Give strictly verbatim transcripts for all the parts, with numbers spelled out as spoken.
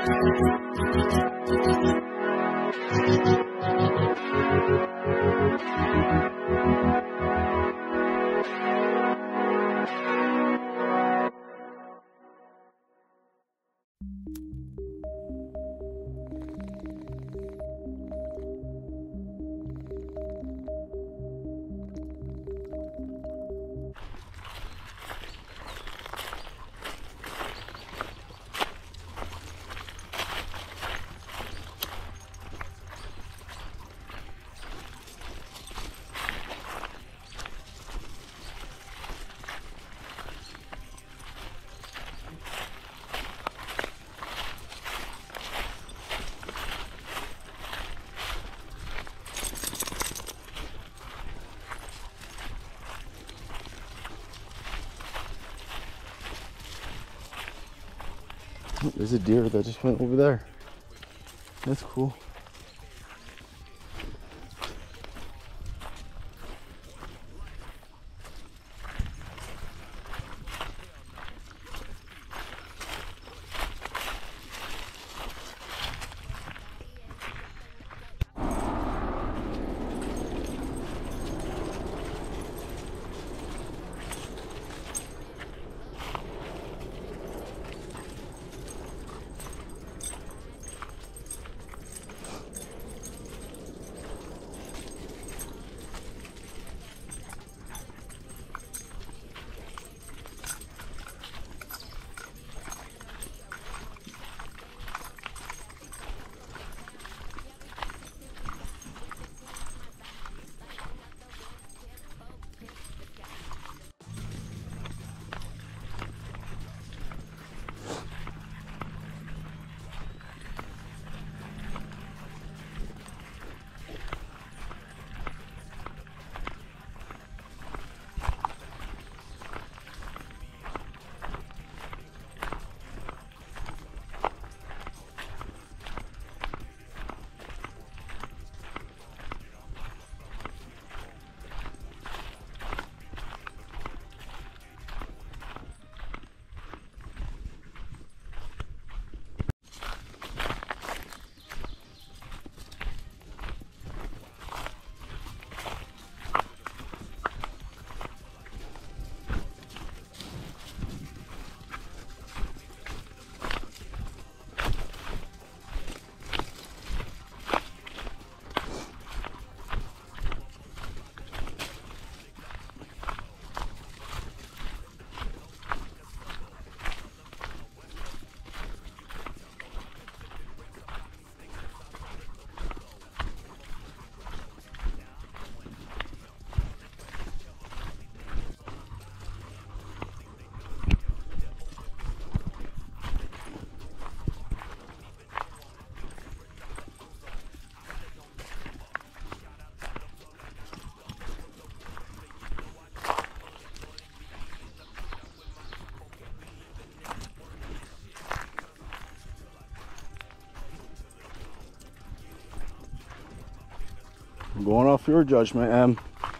There's a deer that just went over there. That's cool. I'm going off your judgment, Em.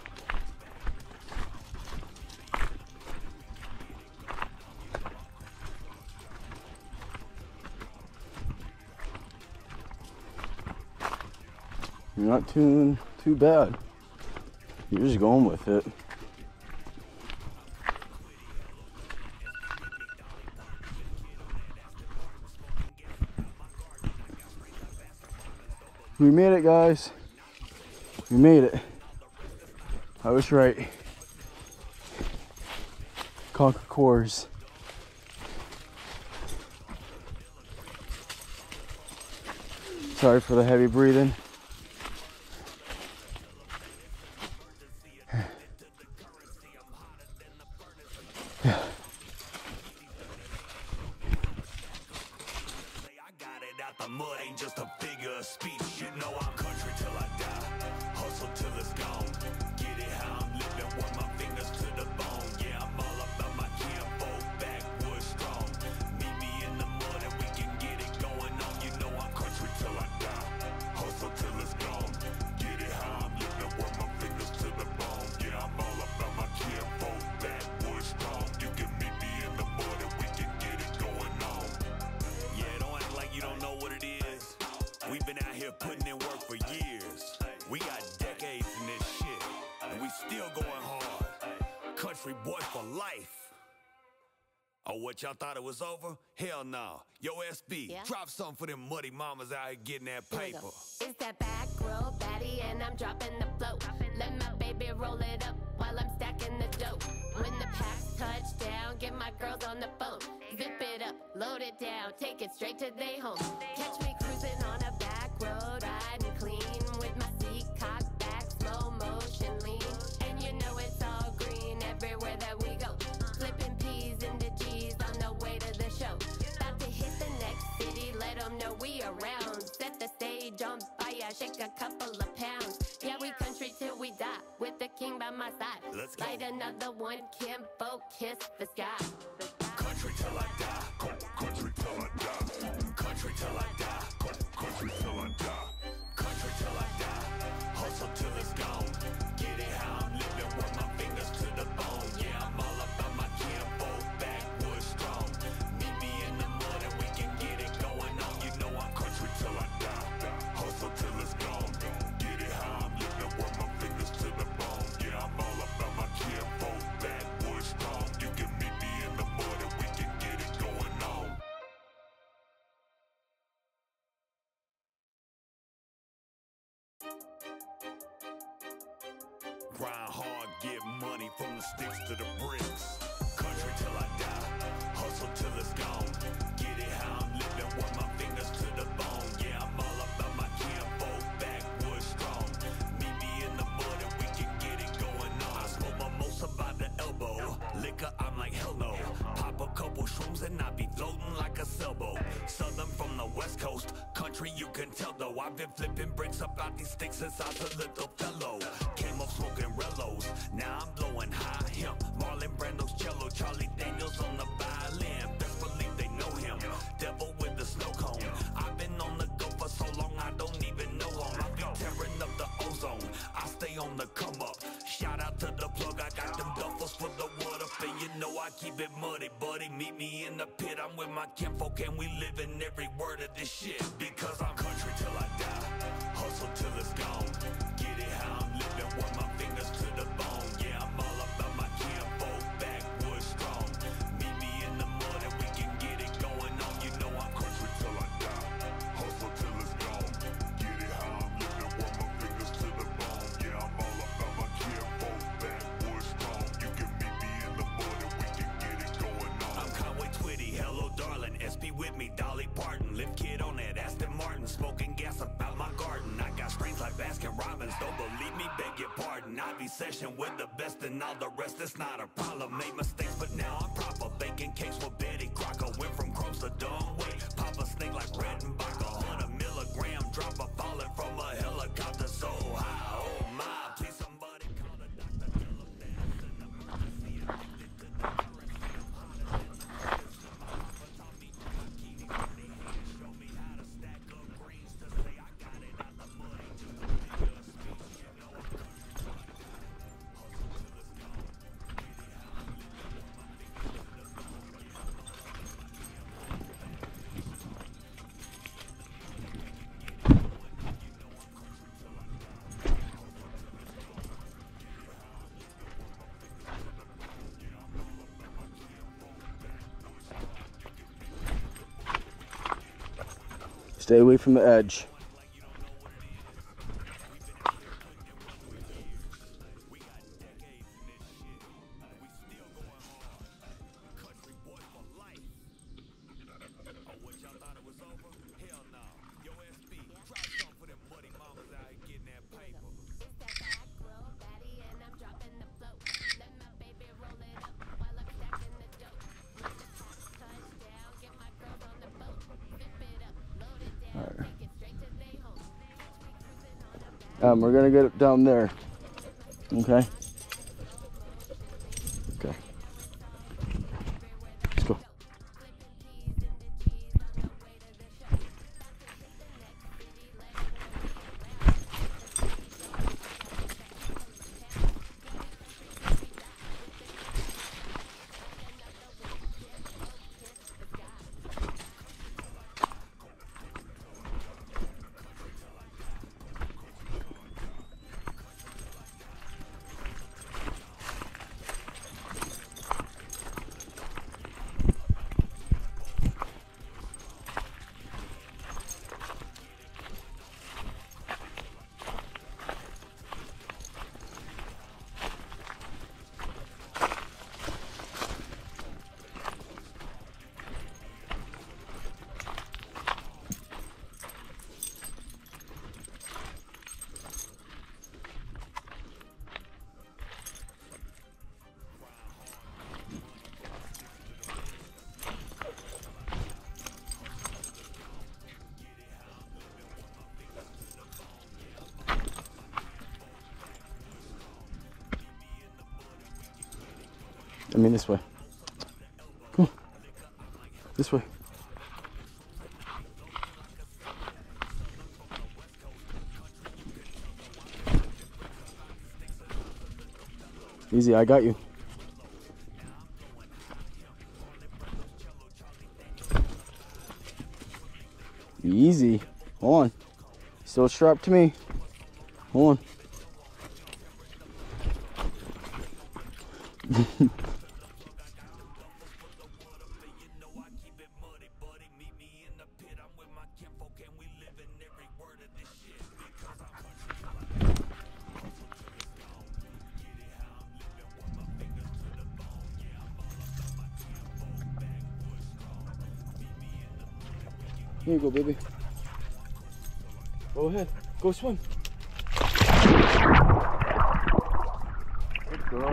You're not too, too bad. You're just going with it. We made it, guys. We made it. I was right. Conquer Coors. Sorry for the heavy breathing. You don't know Oh, what, y'all thought it was over? Hell no. Yo, S B, Yeah? drop something for them muddy mamas out here getting that Here we paper. go. It's that back row baddie and I'm dropping the flow. Let my baby roll it up while I'm stacking the dough. When the packs touch down, get my girls on the phone. Zip it up, load it down, take it straight to they home. Catch me cruising on a back road, riding clean with my seat cocked back, slow motion lean. And you know it's all green everywhere that we go. Flipping P's into G's on the way to the show. About to hit the next city, let them know we around. Set the stage on fire, shake a couple of pounds. Yeah, we country till we die, with the king by my side. Let's go. Light another one, Kimbo, kiss the sky. Country till I die. Country till I die. Country till I die. Country till I die. Country till I die. Hustle till it's gone. Get it how I'm living, work my fingers to the bone. Yeah, I'm all about my Kimbo, backwoods strong. Meet me in the mud and we can get it going on. You know I'm country till I die. Hustle till it's gone. Get it how I'm living, work my fingers to the bone. Yeah, I'm all about my Kimbo, backwoods strong. You can meet me in the mud and we can get it going on. Grind hard, get money from the sticks to the bricks. Country till I die, hustle till it's gone. Get it how I'm living, work my fingers to the bone. Yeah, I'm all about my Kimbo, backwoods strong. Meet me in the mud and we can get it going on. I smoke mimosa by the elbow, liquor I'm like hell no. Pop a couple shrooms and I be floating like a sailboat. Southern from the west coast, country you can tell though. I've been flipping bricks up out these sticks since I was a little fellow. Came up smoking Rellos, now I'm blowing high hemp. Marlon Brando's cello, Charlie Daniels on the violin. Best believe they know him, devil with the snow cone. I've been on the go for so long I don't even know home. I be tearing up the ozone, I stay on the come up. Shout out to the plug, I got them duffels for the wood up. And you know I keep it muddy, buddy. Meet me in the pit, I'm with my kinfolk and we live in every word of this shit. Because I'm country till I die, hustle till it's gone. Get it how I'm living, work my fingers to the bone. Yeah, I'm all about my Kimbo, backwoods strong. Meet me in the mud and we can get it going on. You know I'm country till I die, hustle till it's gone. Get it how I'm living, work my fingers to the bone. Yeah, I'm all about my Kimbo, backwoods strong. You can meet me in the mud and we can get it going on. I'm Conway Twitty, hello darling, S P with me, Dolly Parton. Live kid on that Aston Martin, smoking gas about my garden. I got strains like Baskin Robbins, don't believe me, beg your pardon. I be session with the best and all the rest, it's not a problem. Made mistakes, but now I'm proper. Baking cakes with Betty Crocker, went from crumbs to dumb weight. Pop a snake like Redenbacher, a hundred milligram dropper falling from a helicopter so high. Oh my, please somebody call the doctor, tell him that an emergency addicted to the currency. I'm hotter than the hottest. My mama taught me bikini dirty hands, show me how to stack up greens to say I got it out the mud. Ain't just a figure of speech, you know I'm country till I die. Hustle till it's gone. Get it how I'm living, work my fingers to the bone. Yeah, I'm all about my Kimbo, backwoods strong. Stay away from the edge. Um, we're gonna get it down there. Okay. Okay. Let's go. mean this way. Come on. This way. Easy, I got you. Easy. Hold on. Still strapped to me. Hold on. Here you go, baby. Go ahead. Go swim. Good girl.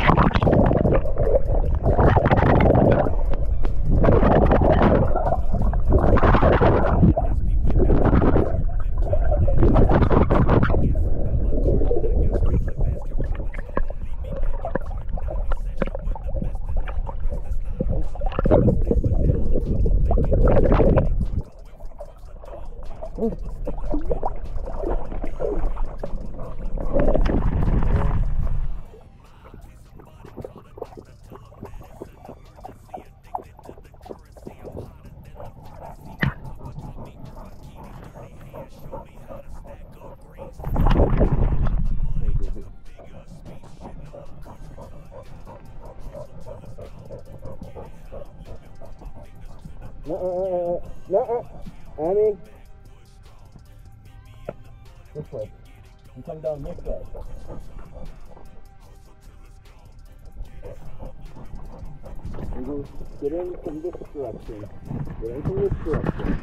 No, no, Annie. This way. You come down this way. You get in from this direction. Get in from this direction.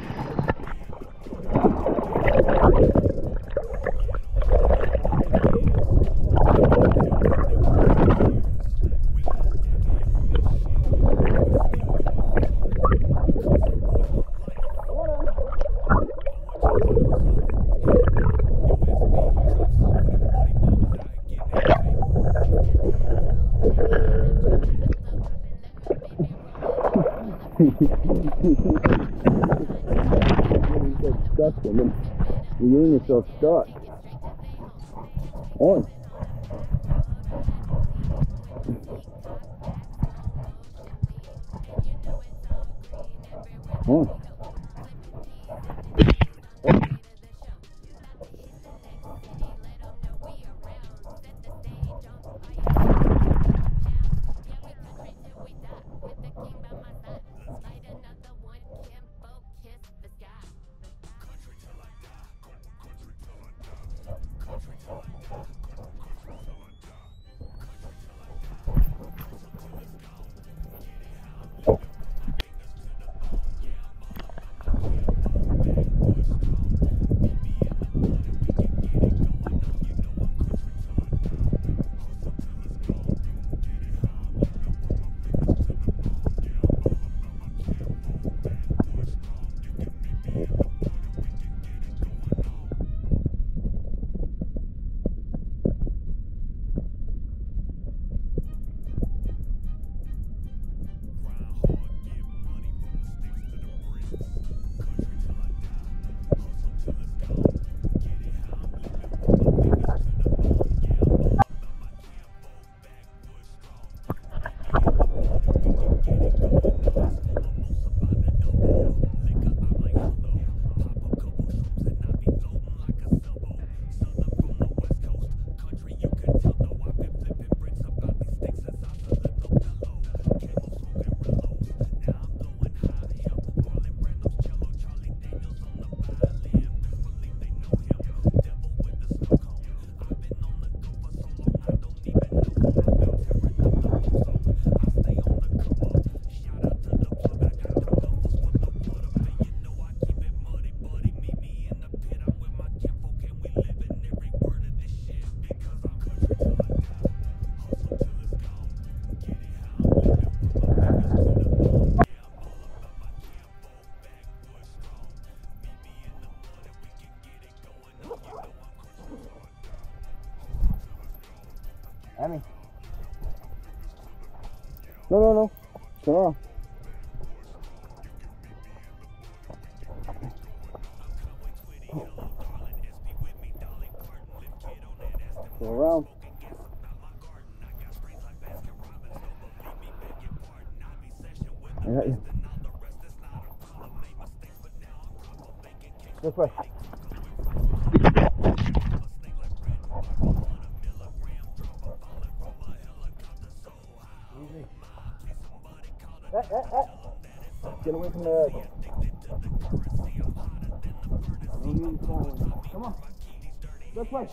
Stuck in them. You're getting yourself stuck. On. On. Emmy. No, no, no. Turn around. Go around. I got you. This way. Easy. Eh, eh, eh. Get away from the edge. Come on. This way.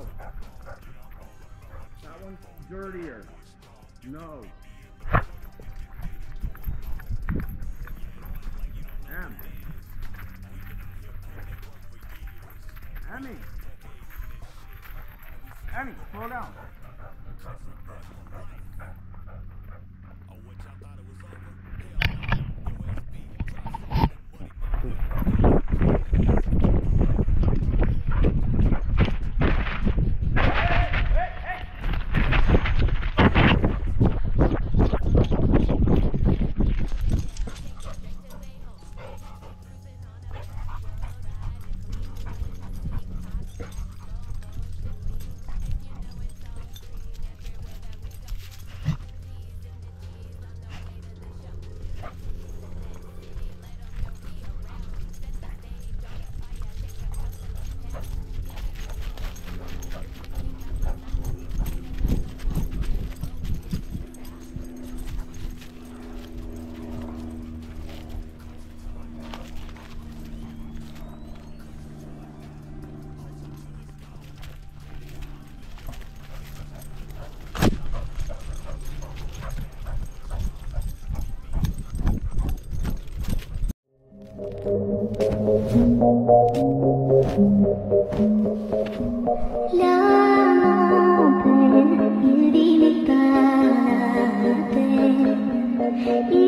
No. That one's dirtier. No. Em. Emmy. Emmy, slow down. La